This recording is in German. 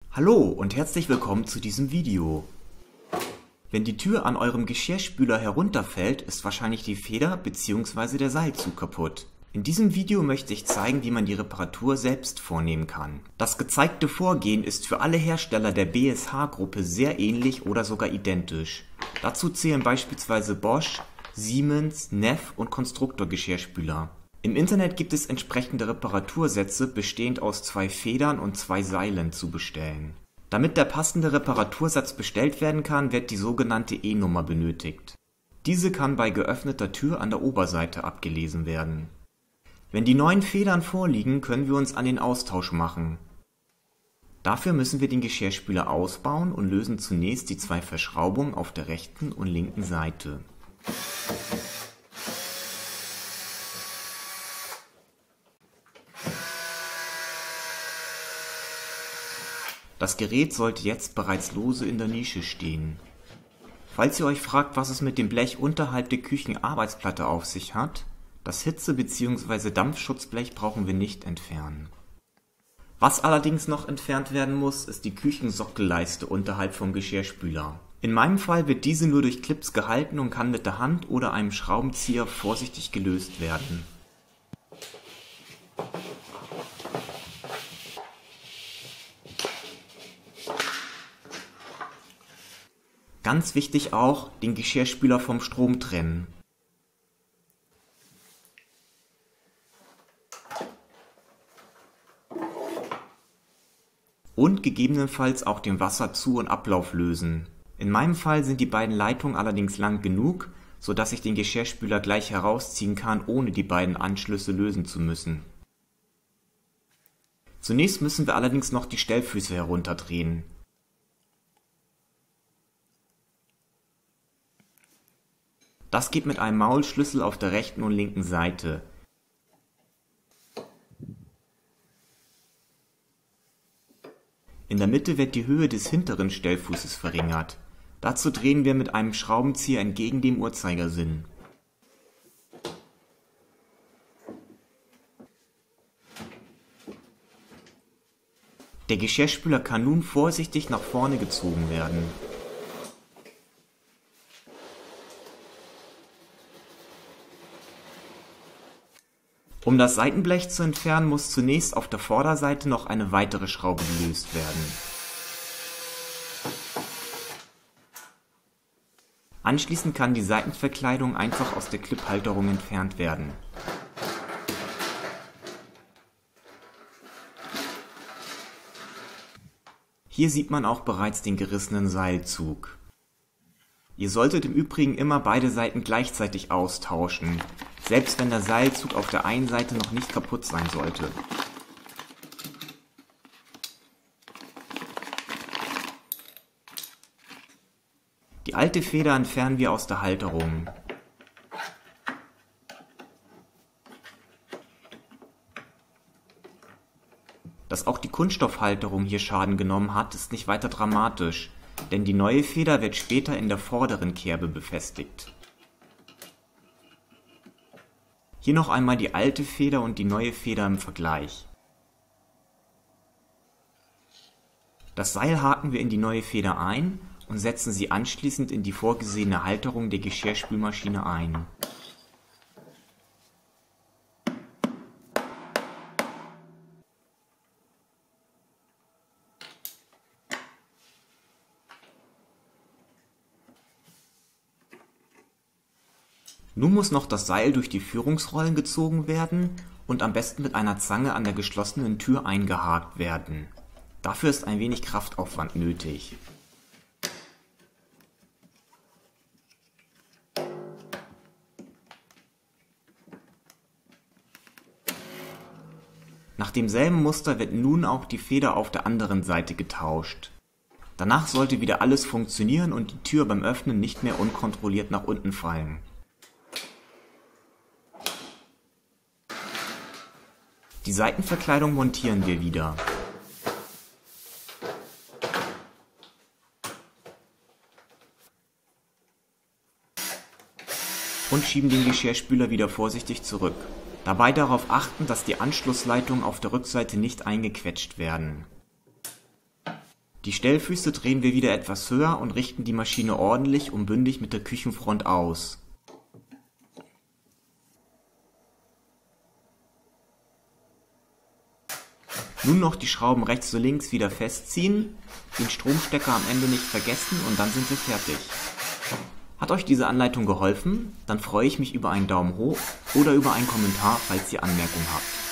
Hallo und herzlich willkommen zu diesem Video. Wenn die Tür an eurem Geschirrspüler herunterfällt, ist wahrscheinlich die Feder bzw. der Seilzug kaputt. In diesem Video möchte ich zeigen, wie man die Reparatur selbst vornehmen kann. Das gezeigte Vorgehen ist für alle Hersteller der BSH-Gruppe sehr ähnlich oder sogar identisch. Dazu zählen beispielsweise Bosch, Siemens, Neff und Constructor Geschirrspüler. Im Internet gibt es entsprechende Reparatursätze bestehend aus 2 Federn und 2 Seilen zu bestellen. Damit der passende Reparatursatz bestellt werden kann, wird die sogenannte E-Nummer benötigt. Diese kann bei geöffneter Tür an der Oberseite abgelesen werden. Wenn die neuen Federn vorliegen, können wir uns an den Austausch machen. Dafür müssen wir den Geschirrspüler ausbauen und lösen zunächst die 2 Verschraubungen auf der rechten und linken Seite. Das Gerät sollte jetzt bereits lose in der Nische stehen. Falls ihr euch fragt, was es mit dem Blech unterhalb der Küchenarbeitsplatte auf sich hat, das Hitze- bzw. Dampfschutzblech brauchen wir nicht entfernen. Was allerdings noch entfernt werden muss, ist die Küchensockelleiste unterhalb vom Geschirrspüler. In meinem Fall wird diese nur durch Clips gehalten und kann mit der Hand oder einem Schraubenzieher vorsichtig gelöst werden. Ganz wichtig auch, den Geschirrspüler vom Strom trennen. Und gegebenenfalls auch den Wasserzu- und Ablauf lösen. In meinem Fall sind die beiden Leitungen allerdings lang genug, sodass ich den Geschirrspüler gleich herausziehen kann, ohne die beiden Anschlüsse lösen zu müssen. Zunächst müssen wir allerdings noch die Stellfüße herunterdrehen. Das geht mit einem Maulschlüssel auf der rechten und linken Seite. In der Mitte wird die Höhe des hinteren Stellfußes verringert. Dazu drehen wir mit einem Schraubenzieher entgegen dem Uhrzeigersinn. Der Geschirrspüler kann nun vorsichtig nach vorne gezogen werden. Um das Seitenblech zu entfernen, muss zunächst auf der Vorderseite noch eine weitere Schraube gelöst werden. Anschließend kann die Seitenverkleidung einfach aus der Cliphalterung entfernt werden. Hier sieht man auch bereits den gerissenen Seilzug. Ihr solltet im Übrigen immer beide Seiten gleichzeitig austauschen, selbst wenn der Seilzug auf der einen Seite noch nicht kaputt sein sollte. Die alte Feder entfernen wir aus der Halterung. Dass auch die Kunststoffhalterung hier Schaden genommen hat, ist nicht weiter dramatisch, denn die neue Feder wird später in der vorderen Kerbe befestigt. Hier noch einmal die alte Feder und die neue Feder im Vergleich. Das Seil haken wir in die neue Feder ein und setzen sie anschließend in die vorgesehene Halterung der Geschirrspülmaschine ein. Nun muss noch das Seil durch die Führungsrollen gezogen werden und am besten mit einer Zange an der geschlossenen Tür eingehakt werden. Dafür ist ein wenig Kraftaufwand nötig. Nach demselben Muster wird nun auch die Feder auf der anderen Seite getauscht. Danach sollte wieder alles funktionieren und die Tür beim Öffnen nicht mehr unkontrolliert nach unten fallen. Die Seitenverkleidung montieren wir wieder. Und schieben den Geschirrspüler wieder vorsichtig zurück. Dabei darauf achten, dass die Anschlussleitungen auf der Rückseite nicht eingequetscht werden. Die Stellfüße drehen wir wieder etwas höher und richten die Maschine ordentlich und bündig mit der Küchenfront aus. Nun noch die Schrauben rechts und links wieder festziehen, den Stromstecker am Ende nicht vergessen und dann sind wir fertig. Hat euch diese Anleitung geholfen? Dann freue ich mich über einen Daumen hoch oder über einen Kommentar, falls ihr Anmerkungen habt.